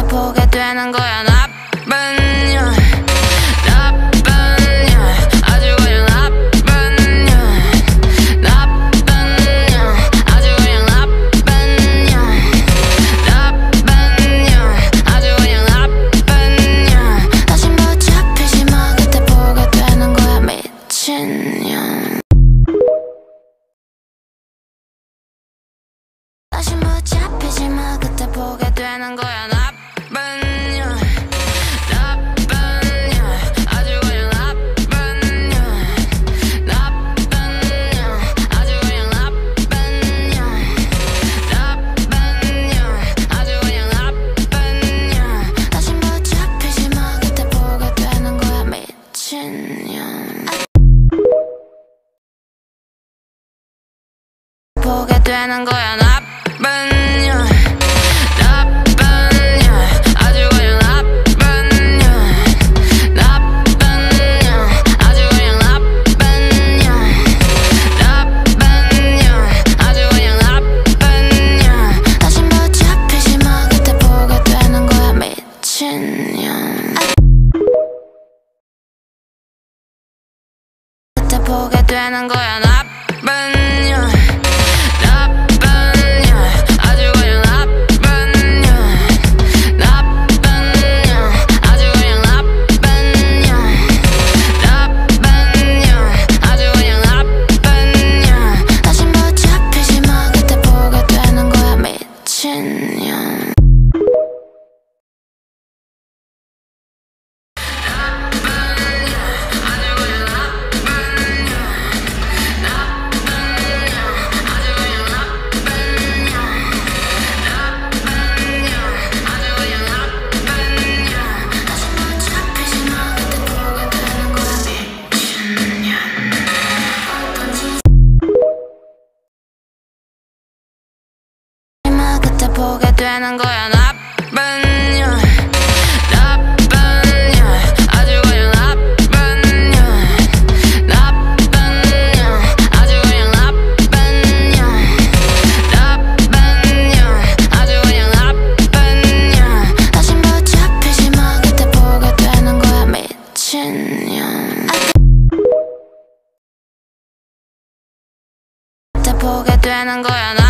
보게 되는 거야. 나쁜 년, 나쁜 년, 아주 그냥 나쁜 년, 나쁜 년, 아주 그냥 나쁜 년, 나쁜 년, 아주 그냥 나쁜 년. 다시 못 잡히지 마. 그때 보게 되는 거야. 미친년. 다시 못 잡히지 마. 그때 보게 되는 거야. 나쁜 년, 나쁜 년, 아주 그냥 나쁜 년, 나쁜 년, 아주 그냥 나쁜 년, 나쁜 년, 아주 그냥 나쁜 년. 다시 못 잡히지 마. 그때 보게 되는 거야. 미친년. 보게 되는 거야. 나쁜 년, 나쁜 년, 아주 그냥 나쁜 년, 나쁜 년, 아주 그냥 나쁜 년, 나쁜 년, 아주 그냥 나쁜 년. 다시 못 잡히지 마. 그때 보게 되는 거야. 미친년. 그때 보게 되는 거야. 나쁜 년, 나쁜 년, 아주 그냥 나쁜 년, 나쁜 년, 아주 그냥 나쁜 년, 나쁜 년, 아주 그냥 나쁜 년. 다시 못 잡히지 마. 그때 보게 되는 거야. 미친년. 그때 보게 되는 거야. 나쁜 년, 나쁜 년, 아주 그냥 나쁜 년, 나쁜 년, 아주 그냥 나쁜 년, 나쁜 년, 아주 그냥 나쁜 년. 다시 못 잡히지 마. 그때 보게 되는 거야. 미친년. 그때 보게 되는 거야.